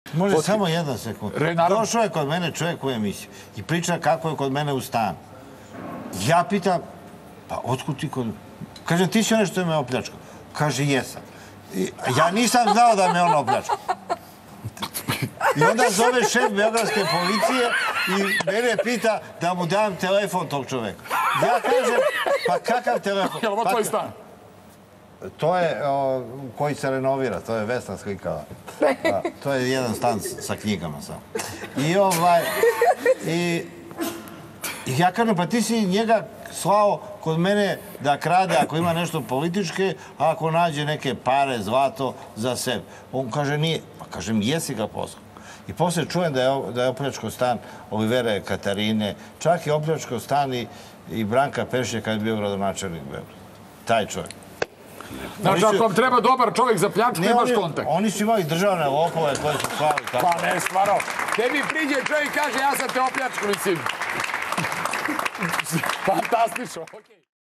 Može samo jedan sekund. Došao je kod mene čovjek u emisiju i priča kako je kod mene u stanu. Ja pitam, pa otkud ti kod... Kažem, ti si onaj što je me opljačkao. Kaže, jesam. Ja nisam znao da me on opljačkao. I onda zove šef beogradske policije i mene pita da mu dam telefon tog čoveka. Ja kažem, pa kakav telefon? Je li ovo tvoj stan? To je koji se renovira, to je Vesna slikala. To je jedan stan sa knjigama samo. I ja kažem, pa ti si njega slao kod mene da krade ako ima nešto političke, a ako nađe neke pare, zlato za sebe. On kaže, nije. Pa kažem, jesi ga poslao. I poslije čujem da je opljačkao stan Olivera Katarine, čak je opljačkao stan i Branka Pešića kad je bio gradonačelnik Beograda. Taj čovjek. Znači, ako vam treba dobar čovjek za pljačku, imaš kontakt. Oni su imali državne lopove koje su slali. Pa ne, stvarno. Tebi priđe čovjek i kaže, ja sam te opljačku, mislim. Fantastično, okej.